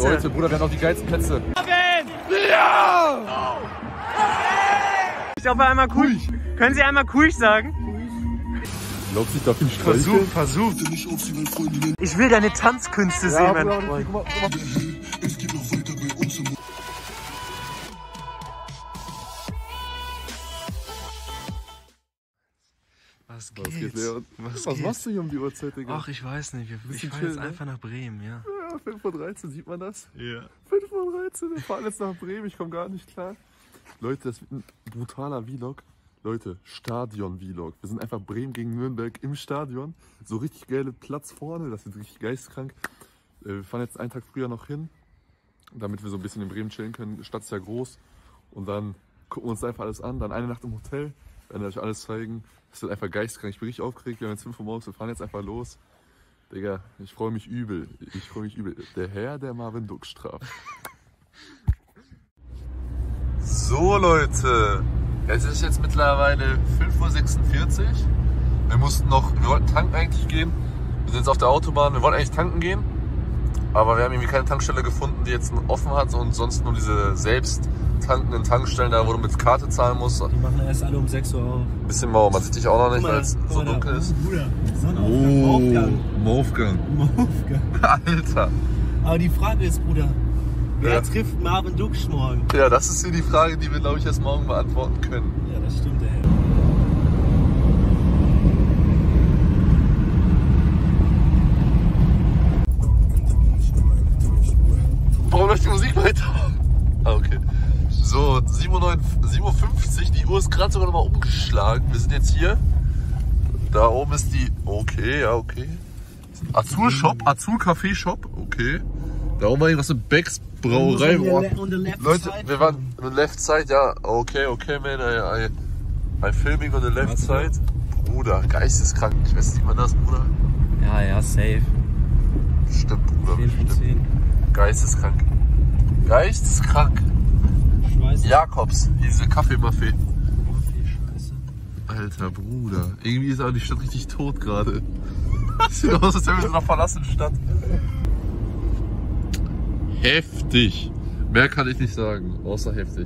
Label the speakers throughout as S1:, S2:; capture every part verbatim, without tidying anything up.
S1: Plätze.
S2: Leute, Bruder, wir haben auch die geilsten Plätze.
S1: Ja! Ich glaube einmal cool. Können Sie einmal cool sagen?
S2: Glaubst du, ich darf ihn streicheln?
S1: Versuch, versuch. Ich will deine Tanzkünste
S2: Ja,
S1: sehen, mein
S2: Bruder,
S1: Freund.
S2: guck mal, guck mal.
S1: Was geht?
S2: Was geht, Leon?
S1: Was,
S2: Was
S1: geht?
S2: machst du hier um die Uhrzeit, Digga?
S1: Ach, ich weiß nicht. Ich
S2: Bisschen
S1: fahre jetzt
S2: chillen, ne?
S1: einfach nach Bremen, ja.
S2: Ja, fünf Uhr dreizehn, sieht man das?
S1: Ja.
S2: fünf Uhr dreizehn, wir fahren jetzt nach Bremen, ich komme gar nicht klar. Leute, das wird ein brutaler Vlog. Leute, Stadion-Vlog. Wir sind einfach Bremen gegen Nürnberg im Stadion. So richtig geile Platz vorne, das wird richtig geistkrank. Wir fahren jetzt einen Tag früher noch hin, damit wir so ein bisschen in Bremen chillen können. Die Stadt ist ja groß. Und dann gucken wir uns einfach alles an. Dann eine Nacht im Hotel, werden wir euch alles zeigen. Das wird einfach geistkrank. Ich bin richtig aufgeregt. Wir haben jetzt fünf Uhr morgens, wir fahren jetzt einfach los. Digga, ich freue mich übel. Ich freue mich übel. Der Herr, der Marvin Duck straft. So Leute, es ist jetzt mittlerweile fünf Uhr sechsundvierzig. Wir mussten noch, wir wollten tanken eigentlich gehen. Wir sind jetzt auf der Autobahn, wir wollten eigentlich tanken gehen. Aber wir haben irgendwie keine Tankstelle gefunden, die jetzt offen hat und sonst nur diese selbst tankenden Tankstellen, da wo du mit Karte zahlen musst.
S1: Die machen erst alle um sechs Uhr auf.
S2: Ein bisschen mau, man sieht dich auch noch nicht, weil es so dunkel ist. Oh, Aufgang.
S1: Aufgang.
S2: Alter.
S1: Aber die Frage ist, Bruder, wer
S2: Ja.
S1: trifft Marvin Duksch morgen?
S2: Ja, das ist hier die Frage, die wir, glaube ich, erst morgen beantworten können.
S1: Ja, das stimmt, ey.
S2: Warum läuft die Musik weiter? Ah, okay. So, sieben Uhr fünfzig, die Uhr ist gerade sogar nochmal umgeschlagen. Wir sind jetzt hier. Da oben ist die, okay, ja, okay. Azul Shop, Azul Café Shop, okay. Da oben war irgendwas mit Becks Brauerei. Leute, wir waren on the left side, ja, okay, okay, man, I, I, I'm filming on the left side. Bruder, geisteskrank. Ich weiß nicht, man das, Bruder.
S1: Ja, ja, safe.
S2: Stimmt, Bruder,
S1: zehn von
S2: bestimmt.
S1: zehn.
S2: Geisteskrank. Geisteskrank.
S1: Scheiße.
S2: Jakobs, diese Kaffeemafé.
S1: Scheiße.
S2: Alter Bruder, irgendwie ist aber die Stadt richtig tot gerade. Sieht aus, als wären wir in einer verlassenen Stadt. Heftig. Mehr kann ich nicht sagen, außer heftig.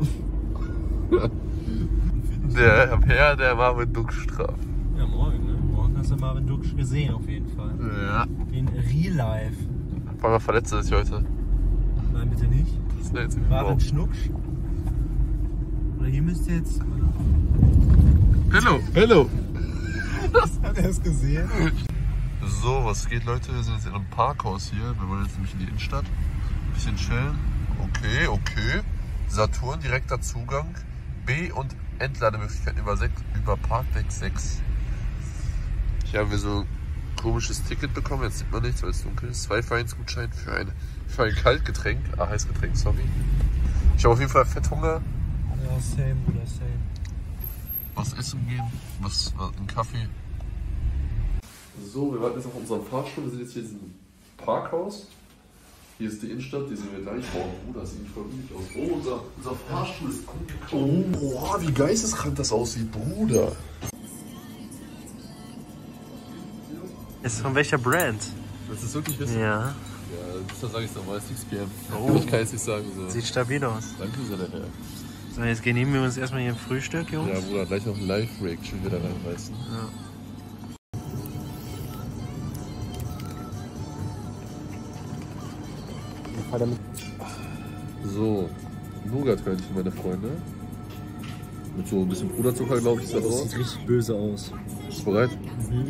S2: Der Herr, der Marvin Duck straft.
S1: Ja, morgen, ne? Morgen hast du Marvin Duksch gesehen, auf jeden Fall.
S2: Ja.
S1: In Real Life.
S2: War mal verletzt ist heute.
S1: Nein, bitte nicht.
S2: Das ist jetzt
S1: Marvin Schnucksch. Oder hier müsst ihr jetzt.
S2: Hello, hello.
S1: Hat er es gesehen?
S2: So, was geht, Leute? Wir sind jetzt in einem Parkhaus hier. Wir wollen jetzt nämlich in die Innenstadt. Ein bisschen chillen. Okay, okay. Saturn, direkter Zugang. B- und Entlademöglichkeiten über, über Parkdeck sechs. Hier haben wir so ein komisches Ticket bekommen. Jetzt sieht man nichts, weil es dunkel ist. Zwei Vereinsgutschein für ein, für ein Kaltgetränk. Ah, Heißgetränk, sorry. Ich habe auf jeden Fall Fetthunger.
S1: Ja, same, oder same.
S2: Was essen gehen, was, was ein Kaffee. So, wir warten jetzt auf unseren Fahrstuhl. Wir sind jetzt hier in diesem Parkhaus. Hier ist die Innenstadt, die sehen wir gleich. Oh, Bruder, das sieht voll üblich aus. Oh, unser, unser Fahrstuhl ist angekommen. Oh, boah, wie geisteskrank das aussieht, Bruder.
S1: Ist von welcher Brand?
S2: Das ist wirklich wissen.
S1: Ja.
S2: Ja, das sage ich nochmal, six p m.
S1: Oh.
S2: Ich kann jetzt nicht sagen. So.
S1: Sieht stabil aus.
S2: Danke sehr, der Herr.
S1: So, jetzt genehmigen wir uns erstmal hier ein Frühstück, Jungs.
S2: Ja, Bruder, gleich noch ein Live-Reaction wieder reinreißen.
S1: Ja.
S2: So, Nougat-Hörnchen, meine Freunde. Mit so ein bisschen Puderzucker, glaube ich, ist da
S1: Das
S2: drauf.
S1: sieht richtig böse aus.
S2: Bist du bereit?
S1: Mhm.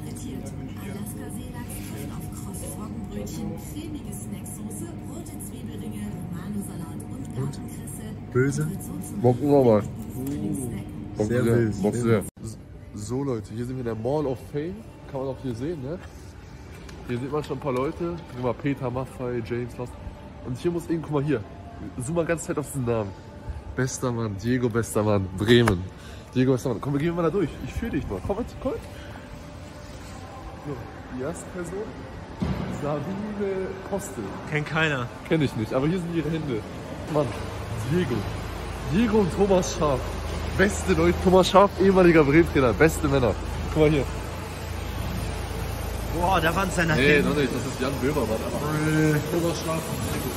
S1: Und? Böse?
S2: Bock nochmal. Bock
S1: Sehr
S2: sehr.
S1: wild.
S2: Bock sehr. So Leute, hier sind wir in der Mall of Fame. Kann man auch hier sehen, ne? Hier sieht man schon ein paar Leute. Guck mal, Peter Maffay, James Lost. Und hier muss irgend, guck mal hier. Zoom mal ganz Zeit auf diesen Namen. Bester Mann, Diego Bester Mann, Bremen. Diego Bester Mann. Komm, wir gehen mal da durch. Ich führe dich mal. Komm mit, komm mit. So, die erste Person. Sabine Kostel.
S1: Kennt keiner.
S2: Kenn ich nicht, aber hier sind ihre Hände. Mann, Diego. Diego und Thomas Schaaf. Beste Leute. Thomas Schaaf, ehemaliger Bremen-Trainer. Beste Männer. Guck mal hier.
S1: Boah, da waren seine
S2: Nee, noch nicht, das ist Jan Böhmer, Mann. Böhmer schlafen.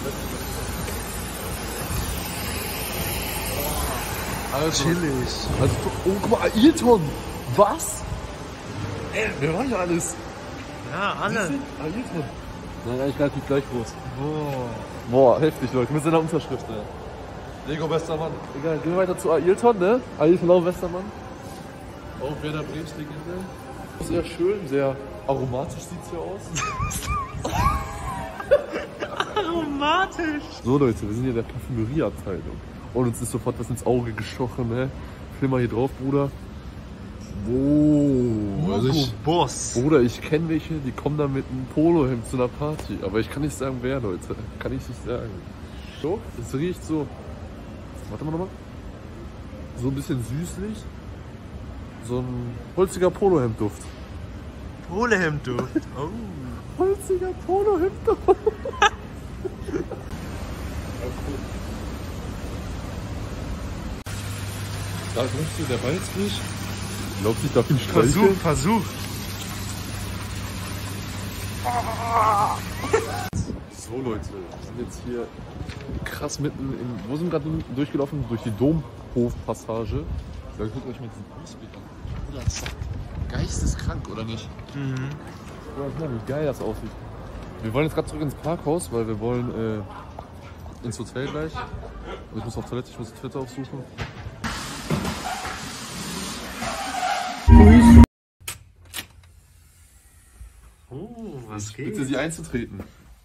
S2: Also,
S1: Chillig.
S2: Also, oh, guck mal, Ailton! Was? Ey, wer war hier alles?
S1: Ja, alle.
S2: Ailton. Nein, eigentlich relativ gleich groß.
S1: Boah.
S2: Boah, heftig, Leute, mit seiner Unterschrift, ey. Lego Westermann. Egal, gehen wir weiter zu Ailton, ne? Ailton Lau Westermann. Auch Werder Brems Legende. Sehr schön, sehr aromatisch sieht's hier aus.
S1: Aromatisch.
S2: So Leute, wir sind hier in der Parfümerieabteilung. Und uns ist sofort was ins Auge gestochen, ne? Film mal hier drauf, Bruder. Wow. Also ich,
S1: Boss.
S2: Bruder, ich kenne welche, die kommen da mit einem Polohemd zu einer Party. Aber ich kann nicht sagen, wer, Leute. Kann ich nicht sagen. So, es riecht so. Warte mal nochmal. So ein bisschen süßlich. So ein holziger Polohemdduft.
S1: Polohemdduft. Oh.
S2: Holziger Polohemdduft. Da kommst du, der beißt mich. Glaubt sich, darf ihn streicheln?
S1: Versuch, Versuch.
S2: So Leute, wir sind jetzt hier krass mitten in, wo sind wir gerade durchgelaufen? Durch die Domhofpassage. Da guckt euch mal diesen Ausblick an. Bruder, das ist doch geisteskrank, oder nicht?
S1: Mhm.
S2: Bruder, guck mal, wie geil das aussieht. Wir wollen jetzt gerade zurück ins Parkhaus, weil wir wollen äh, ins Hotel gleich. Und ich muss auf Toilette, ich muss die Twitter aufsuchen.
S1: Oh, was
S2: Ich
S1: geht?
S2: bitte Sie einzutreten.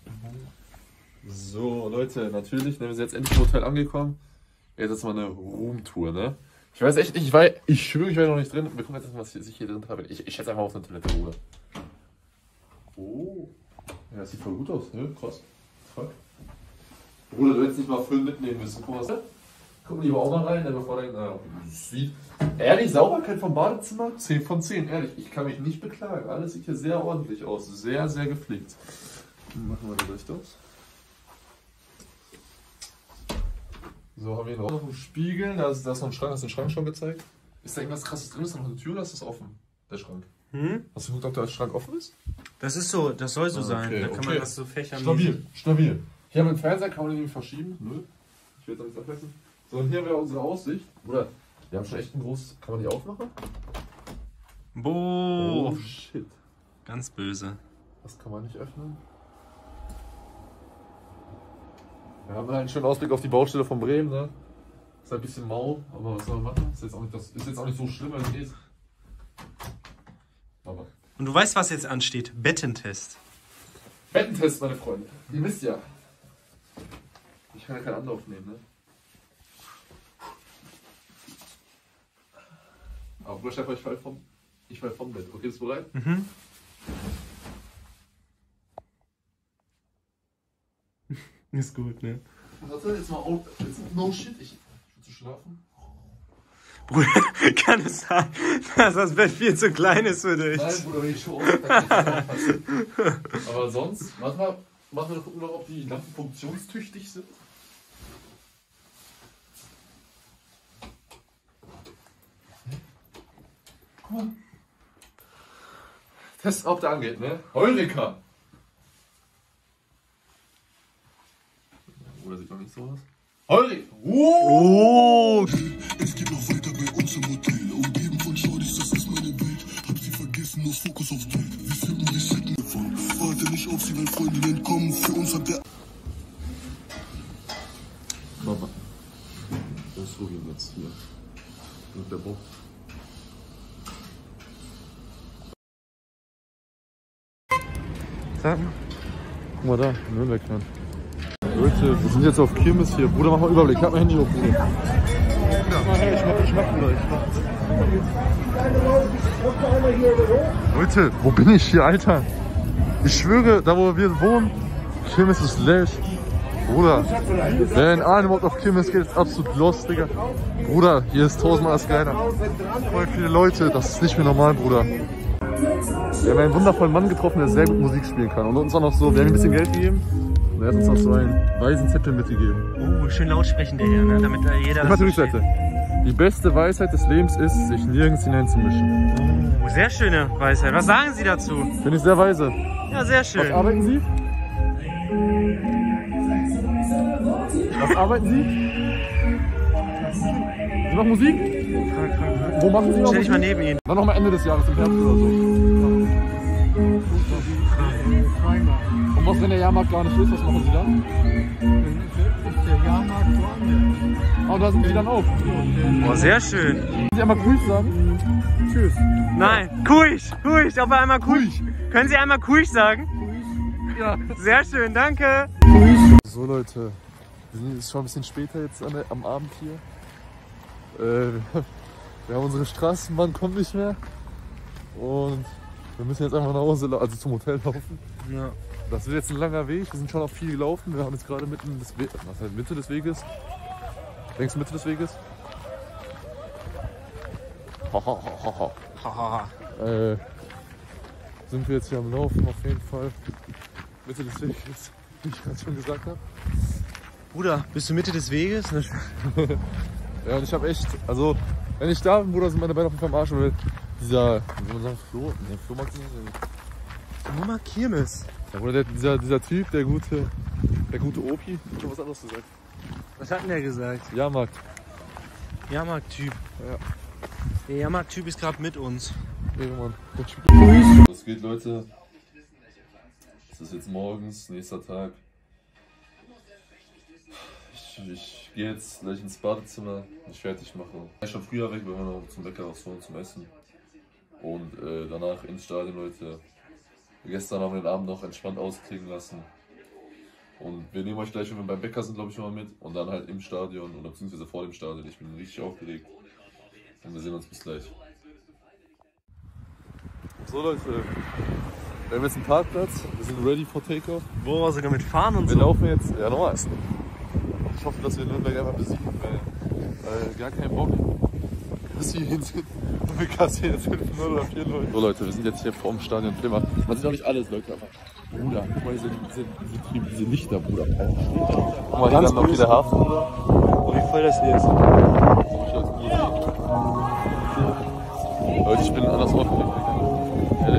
S2: So, Leute, natürlich, ne, wir sind jetzt endlich im Hotel angekommen. Jetzt ist mal eine Roomtour, ne? Ich weiß echt nicht, ich war, ich schwöre, ich war noch nicht drin. Wir gucken jetzt erstmal, was ich hier drin habe. Ich, ich schätze einfach auf eine Toilette, Bruder. Oh. Ja, das sieht voll gut aus, ne? Krass. Fuck. Bruder, du hättest nicht mal Föhn mitnehmen müssen. Guck mal, gucken lieber auch mal rein, dann bevor der, naja, sieht. Ehrlich, Sauberkeit vom Badezimmer? zehn von zehn, ehrlich. Ich kann mich nicht beklagen. Alles sieht hier sehr ordentlich aus. Sehr, sehr gepflegt. Machen wir das Licht aus. So, haben wir noch einen Spiegel. Da ist, da ist noch ein Schrank. Hast du den Schrank schon gezeigt? Ist da irgendwas krasses drin? Ist da noch eine Tür oder ist das offen? Der Schrank.
S1: Hm?
S2: Hast du geguckt, ob der Schrank offen ist?
S1: Das ist so, das soll so
S2: Ah,
S1: sein.
S2: okay,
S1: Da kann
S2: okay.
S1: man das so fächern.
S2: Stabil, stabil. Hier haben wir einen Fernseher, kann man den irgendwie verschieben? Nö. Ich will jetzt nichts abmessen. So, und hier haben wir unsere Aussicht. Bruder, wir haben schon echt ein großes. Kann man die aufmachen?
S1: Boah.
S2: Oh shit.
S1: Ganz böse.
S2: Das kann man nicht öffnen. Wir haben halt einen schönen Ausblick auf die Baustelle von Bremen, ne? Ist halt ein bisschen mau, aber was soll man machen? Ist jetzt auch nicht, das ist jetzt auch nicht so schlimm, wenn es geht. Aber.
S1: Und du weißt, was jetzt ansteht? Bettentest.
S2: Bettentest, meine Freunde. Ihr wisst ja. Ich kann ja keinen Anlauf nehmen, ne? Aber Bruder, Chef, ich fall vom, ich fall vom Bett. Okay, bist du bereit?
S1: Mhm. Ist gut, ne?
S2: Warte, jetzt mal auf. Jetzt, no shit, ich, ich will zu schlafen.
S1: Bruder, kann es sein, dass das Bett viel zu klein ist für dich?
S2: Nein, Bruder, wenn ich schon aufpasse, kann ich nicht aufpassen. Aber sonst, warte mal, warte mal, gucken wir noch, ob die Lampen funktionstüchtig sind. Guck mal. Testen, ob der angeht, ne? Heureka! Oder sieht man nicht so aus? Heureka!
S1: Oh!
S3: Es geht noch weiter bei uns im Hotel. Umgeben von Shorties, das ist meine Welt. Hab sie vergessen, nur Fokus auf Geld. Wir filmen die Sitten davon. Warte nicht auf sie, wenn Freundinnen kommen. Für uns hat der...
S2: Mama. Das ist Ruhin jetzt hier. Mit der Box.
S1: Sag mal.
S2: Guck mal da, Nürnberg. Leute, wir sind jetzt auf Kirmes hier. Bruder, mach mal Überblick. Ich hab mein Handy auf, Bruder. Ja. Ich mach, ich mach, Bruder. Ich mach. Leute, wo bin ich hier, Alter? Ich schwöre, da wo wir wohnen, Kirmes ist leer. Bruder, wer in Aalen überhaupt auf Kirmes geht, ist absolut lost, Digga. Bruder, hier ist tausendmal das geiler. Voll viele Leute, das ist nicht mehr normal, Bruder. Wir haben einen wundervollen Mann getroffen, der sehr gut Musik spielen kann. Und uns auch noch so, wir haben ihm ein bisschen Geld gegeben. Und er hat uns noch so einen weißen Zettel mitgegeben.
S1: Oh, schön laut sprechen der hier, ne? Damit da jeder.
S2: Ich mach die Rückseite. Die beste Weisheit des Lebens ist, sich nirgends hineinzumischen.
S1: Oh, sehr schöne Weisheit. Was sagen Sie dazu?
S2: Finde ich sehr weise.
S1: Ja, sehr schön.
S2: Was arbeiten Sie? Was arbeiten Sie? Sie machen Musik? Wo machen Sie noch
S1: Stell dich mal
S2: Musik?
S1: neben ihn.
S2: Dann noch mal Ende des Jahres, im Herbst oder so. Und was, wenn der Jahrmarkt gar nicht ist, was machen Sie dann?
S4: Ist der Jahrmarkt woanders.
S2: Oh, da sind Sie dann auch.
S1: Oh, sehr schön.
S2: Können Sie einmal Grüß sagen? Tschüss.
S1: Nein, Kuisch, Kuisch, aber einmal Kuisch. Können Sie einmal Kuisch sagen?
S2: Ja.
S1: Sehr schön, danke.
S2: So Leute, wir sind jetzt schon ein bisschen später jetzt an der, am Abend hier. Äh, wir haben unsere Straßenbahn, kommt nicht mehr. Und wir müssen jetzt einfach nach Hause, also zum Hotel laufen.
S1: Ja.
S2: Das wird jetzt ein langer Weg, wir sind schon auf viel gelaufen. Wir haben jetzt gerade mitten des We was heißt Mitte des Weges? Denkst du Mitte des Weges? äh, sind wir jetzt hier am Laufen auf jeden Fall. Mitte des Weges, wie ich gerade schon gesagt habe.
S1: Bruder, bist du Mitte des Weges?
S2: Ja, und ich habe echt, also wenn ich da bin, Bruder, sind meine Beine auf jeden Fall am Arsch. Weil dieser, wie soll man sagen, Flo, ne, Flohmarkt ist nicht.
S1: Nur mal Kirmes.
S2: Ja, Bruder, der, dieser, dieser Typ, der gute, der gute Opi, hat schon was anderes gesagt.
S1: Was hat denn der gesagt?
S2: Jahrmarkt.
S1: Jahrmarkt-Typ.
S2: Ja.
S1: Der Jahrmarkt-Typ ist gerade mit uns.
S2: Irgendwann. Was geht, Leute? Es ist jetzt morgens, nächster Tag. Ich, ich gehe jetzt gleich ins Badezimmer, mich fertig machen. Ich bin schon früher weg, weil wir noch zum Bäcker rausfahren zum Essen. Und äh, danach ins Stadion, Leute. Gestern haben wir den Abend noch entspannt ausklingen lassen. Und wir nehmen euch gleich, wenn wir beim Bäcker sind, glaube ich, mal mit. Und dann halt im Stadion oder beziehungsweise vor dem Stadion. Ich bin richtig aufgeregt. Und wir sehen uns bis gleich. So Leute, wir haben jetzt einen Parkplatz. Wir sind ready for Takeoff.
S1: Wo wir sogar mit fahren und
S2: Wir
S1: so.
S2: laufen jetzt, ja nochmal. Ich hoffe, dass wir Nürnberg einfach besiegen, weil äh, gar kein Bock kassieren sind. Und wir kassieren jetzt fünf null oder vier null. So Leute, wir sind jetzt hier vorm Stadion Flimmer. Man sieht auch nicht alles, Leute, aber Bruder, guck mal, diese, diese, diese, diese Lichter, Bruder. Guck mal, hier dann noch wieder Hafen, Bruder.
S1: Oh, wie voll das hier ist.
S2: Leute, ich bin anders aufgeregt. Ehrlich.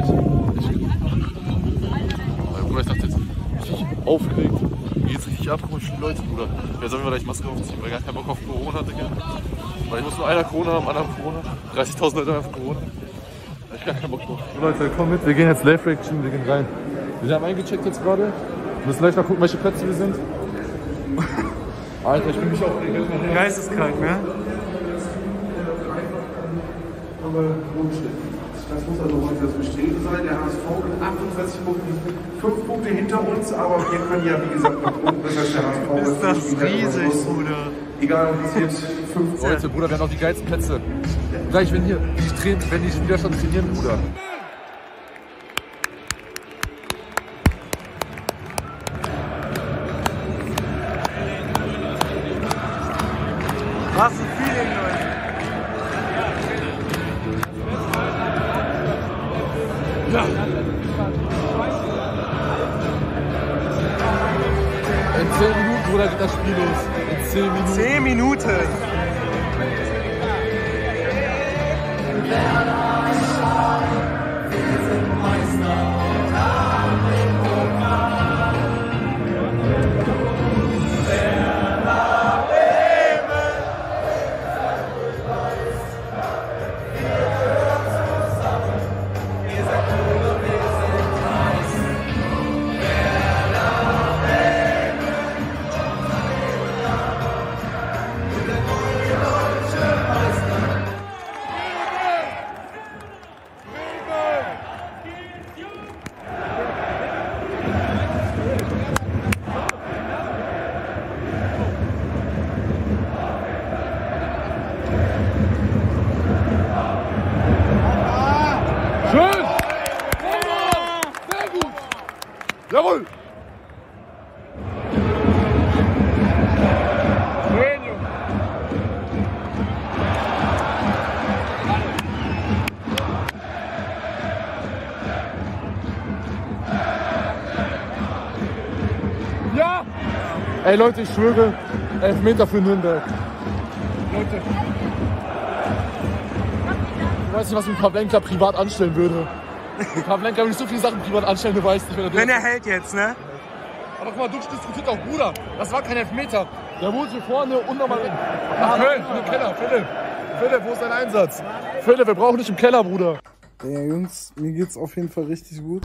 S2: Ich, Bruder, ich dachte jetzt, richtig aufgeregt. Mir geht's richtig ab, guck mal, wie viele Leute, Bruder. Wer soll mir gleich Maske aufziehen, weil ich gar keinen Bock auf Corona hatte, gell? Weil ich muss nur einer Corona haben, anderen Corona. dreißigtausend Leute haben Corona. Da hab ich gar keinen Bock drauf. So Leute, komm mit, wir gehen jetzt Live Reaction, wir gehen rein. Wir haben eingecheckt jetzt gerade. Wir müssen gleich mal gucken, welche Plätze wir sind. Alter, ich bin mich auch
S1: Geisteskrank, ne?
S5: Das muss also heute das Bestreben sein. Der H S V mit achtundzwanzig Punkten, fünf Punkte hinter uns, aber wir können ja, wie gesagt, noch gucken, bis das der H S V
S1: Ist das riesig, Bruder.
S5: Egal, ob es jetzt fünf
S2: Leute, Bruder, wir haben noch die geilsten Plätze. Gleich, wenn hier die trainieren, wenn die Widerstand trainieren, Bruder.
S1: Was ein Feeling, Leute.
S2: Ja. In zehn Minuten, Bruder, geht das Spiel los. In zehn Minuten.
S1: Zehn Minuten.
S2: Jawohl! Ja! Ey Leute, ich schwöre, Elfmeter für Nürnberg. Leute. weiß nicht, was mit Pavlenka privat anstellen würde. Mit Pavlenka würde ich so viele Sachen privat anstellen, du weißt nicht, wenn er
S1: Wenn er hält jetzt, ne?
S2: Aber guck mal, Duxch diskutiert auch, Bruder. Das war kein Elfmeter. Der wurde hier vorne unnormal nach Köln, in den Keller. Philipp, Philipp, wo ist dein Einsatz? Philipp, wir brauchen dich im Keller, Bruder.
S6: Ja, Jungs, mir geht's auf jeden Fall richtig gut.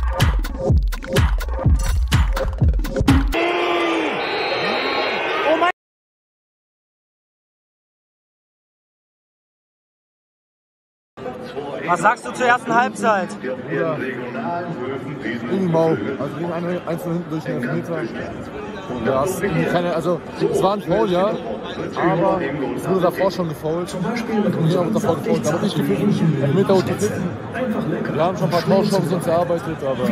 S1: Was sagst du zur ersten Halbzeit?
S2: Ja. Irgendwie mau. Also gegen einen Einzelnen hinten durch den Elfmeter. Ja, es, keine, also, es war ein Foul, ja, aber es wurde davor schon gefoult. Und hier auch davor gefoult. Aber nicht gepfiffen. Elfmeter und gepfiffen. Wir haben schon ein paar Torchancen uns erarbeitet, aber...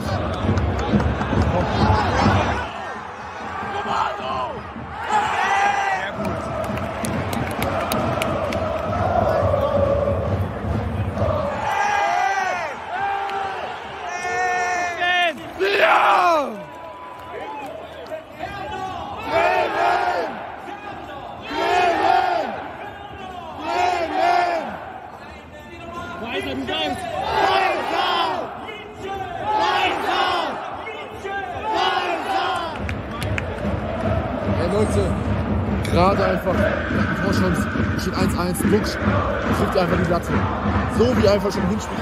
S2: Leute, gerade einfach, Torchance, steht eins eins, Duxch, trifft einfach die Latte. So wie einfach schon im Hinspiel.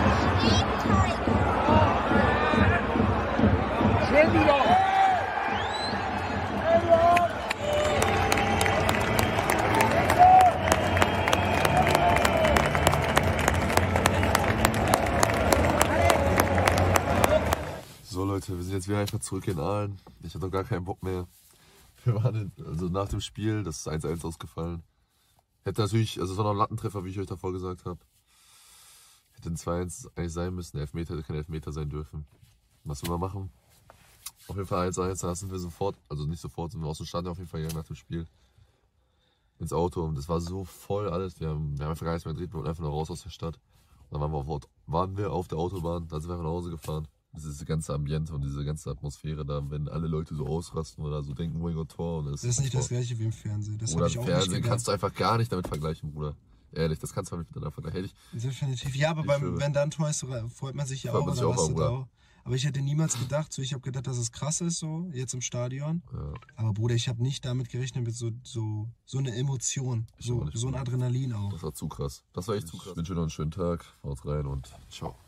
S2: Schön wieder! So Leute, wir sind jetzt wieder einfach zurück in Aalen. Ich habe noch gar keinen Bock mehr. Wir waren also nach dem Spiel, das ist eins eins ausgefallen. Hätte natürlich, also es war noch ein Lattentreffer, wie ich euch davor gesagt habe. Hätte ein zwei eins eigentlich sein müssen, Elfmeter hätte kein Elfmeter sein dürfen. Was wir mal machen? Auf jeden Fall eins eins, da sind wir sofort, also nicht sofort, sind wir aus dem Stadion auf jeden Fall gegangen nach dem Spiel. Ins Auto und das war so voll alles, wir haben, wir haben einfach gar nichts mehr gedreht, wir wollten einfach nur raus aus der Stadt. Und dann waren wir auf, waren wir auf der Autobahn, dann sind wir einfach nach Hause gefahren. Dieses ganze Ambiente und diese ganze Atmosphäre da, wenn alle Leute so ausrasten oder so denken, oh mein Gott, Tor. Und das,
S7: das ist nicht
S2: Tor.
S7: Das gleiche wie im Fernsehen. Das
S2: oder
S7: ich
S2: im
S7: auch
S2: Fernsehen kannst du einfach gar nicht damit vergleichen, Bruder. Ehrlich, das kannst du nicht miteinander vergleichen.
S7: Definitiv. Ja, aber beim, wenn dann Tor ist, freut man sich ja auch.
S2: Man sich auch, auch,
S7: auch. Aber ich hätte niemals gedacht, so ich habe gedacht, dass es krass ist, so jetzt im Stadion. Ja. Aber Bruder, ich habe nicht damit gerechnet, mit so, so, so eine Emotion, so, so ein Adrenalin auch.
S2: Das war zu krass. Das war echt zu krass. Ich wünsche dir noch einen schönen Tag, haut rein und ciao.